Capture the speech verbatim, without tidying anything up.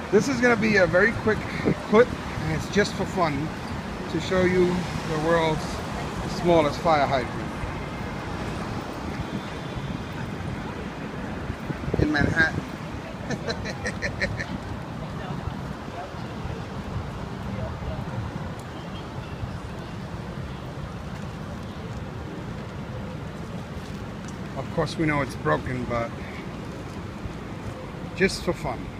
This is going to be a very quick clip, and it's just for fun to show you the world's smallest fire hydrant in Manhattan. Of course we know it's broken, but just for fun.